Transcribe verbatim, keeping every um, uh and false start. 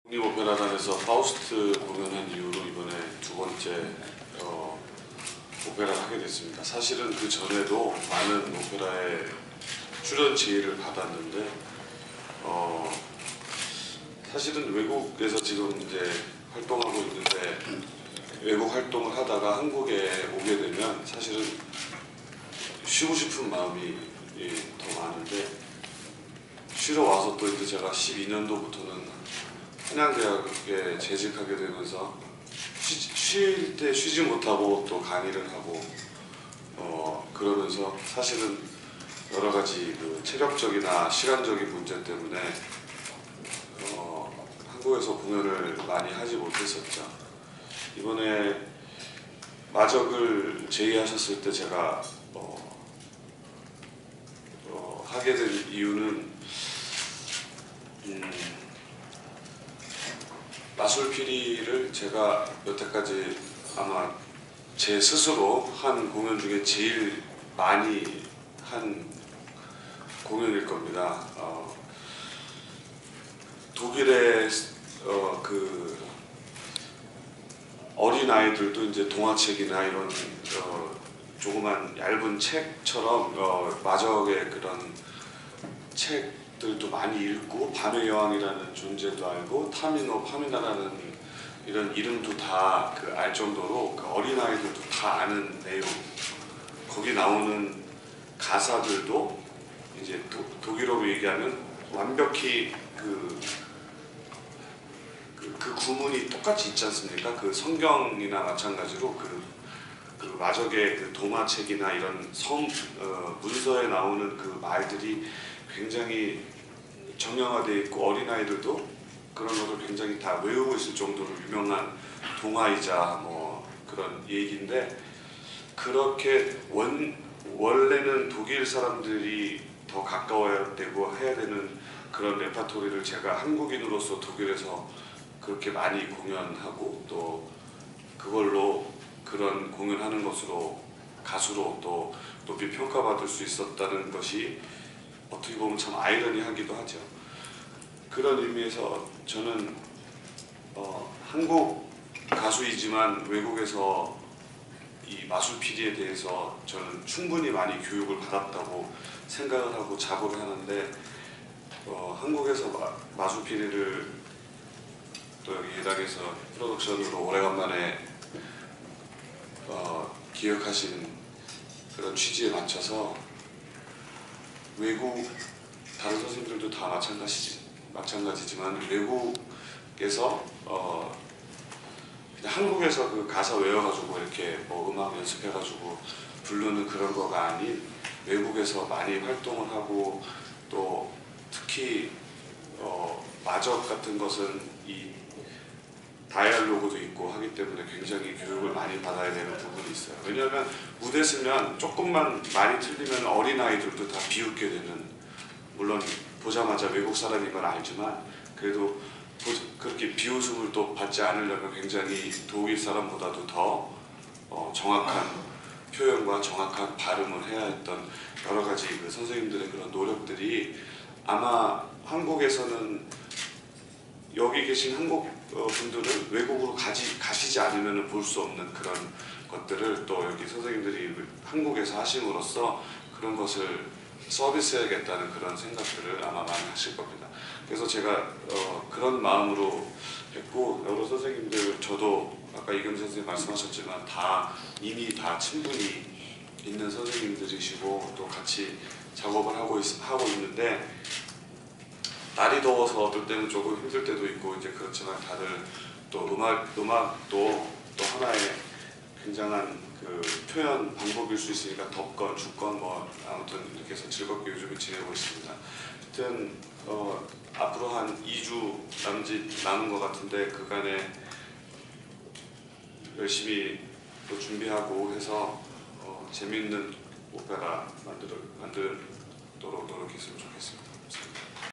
국립오페라단에서 파우스트 공연한 이후로 이번에 두 번째 어, 오페라를 하게 됐습니다. 사실은 그 전에도 많은 오페라에 출연 제의를 받았는데 어, 사실은 외국에서 지금 이제 활동하고 있는데 외국 활동을 하다가 한국에 오게 되면 사실은 쉬고 싶은 마음이 예, 더 많은데 쉬러 와서 또 이제 제가 십이 년도부터는 한양대학에 재직하게 되면서 쉴 때 쉬지 못하고 또 강의를 하고 어 그러면서 사실은 여러 가지 그 체력적이나 시간적인 문제 때문에 어 한국에서 공연을 많이 하지 못했었죠. 이번에 마적을 제의하셨을 때 제가 어 어 하게 된 이유는 음 마술피리를 제가 여태까지 아마 제 스스로 한 공연 중에 제일 많이 한 공연일 겁니다. 어, 독일의 어, 그 어린 아이들도 이제 동화책이나 이런 어, 조그만 얇은 책처럼 어, 마적의 그런 책 들도 많이 읽고 밤의 여왕이라는 존재도 알고 타미노 파미나라는 이런 이름도 다 그 알 정도로 그 어린아이들도 다 아는 내용, 거기 나오는 가사들도 이제 도, 독일어로 얘기하면 완벽히 그, 그, 그 구문이 똑같이 있지 않습니까? 그 성경이나 마찬가지로 그, 그 마적의 그 동화책이나 이런 성 어, 문서에 나오는 그 말들이 굉장히 정형화되어 있고 어린아이들도 그런 것을 굉장히 다 외우고 있을 정도로 유명한 동화이자 뭐 그런 얘기인데, 그렇게 원, 원래는 독일 사람들이 더 가까워야 되고 해야 되는 그런 레파토리를 제가 한국인으로서 독일에서 그렇게 많이 공연하고 또 그걸로 그런 공연하는 것으로 가수로 또 높이 평가받을 수 있었다는 것이 어떻게 보면 참 아이러니하기도 하죠. 그런 의미에서 저는 어, 한국 가수이지만 외국에서 이 마술피리에 대해서 저는 충분히 많이 교육을 받았다고 생각을 하고 자부를 하는데 어, 한국에서 마, 마술피리를 또 여기 예당에서 프로덕션으로 오래간만에 어, 기획하신 그런 취지에 맞춰서 외국 다른 선생님들도 다 마찬가지, 마찬가지지만 외국에서 어 그냥 한국에서 그 가사 외워가지고 이렇게 뭐 음악 연습해가지고 부르는 그런 거가 아닌 외국에서 많이 활동을 하고 또 특히 어 마적 같은 것은 이 다이알로그도 있고 하기 때문에 굉장히 교육을 많이 받아야 되는 부분이 있어요. 왜냐하면 무대 쓰면 조금만 많이 틀리면 어린아이들도 다 비웃게 되는, 물론 보자마자 외국 사람인 건 알지만 그래도 그렇게 비웃음을 또 받지 않으려면 굉장히 독일 사람보다도 더 어 정확한 표현과 정확한 발음을 해야 했던 여러 가지 그 선생님들의 그런 노력들이 아마 한국에서는 여기 계신 한국 분들은 외국으로 가지, 가시지 않으면 볼 수 없는 그런 것들을 또 여기 선생님들이 한국에서 하심으로써 그런 것을 서비스해야겠다는 그런 생각들을 아마 많이 하실 겁니다. 그래서 제가 어, 그런 마음으로 했고, 여러 선생님들, 저도 아까 이겸 선생님 말씀하셨지만 다 이미 다 친분이 있는 선생님들이시고 또 같이 작업을 하고, 있, 하고 있는데 날이 더워서 어떨 때는 조금 힘들 때도 있고 이제 그렇지만 다들 또 음악, 음악도 또 하나의 굉장한 그 표현 방법일 수 있으니까 덥건 춥건 뭐 아무튼 이렇게 해서 즐겁게 요즘에 지내고 있습니다. 하여튼 어, 앞으로 한 이 주 남짓 남은 것 같은데 그간에 열심히 또 준비하고 해서 어, 재미있는 오페라 만들, 만들도록 노력했으면 좋겠습니다.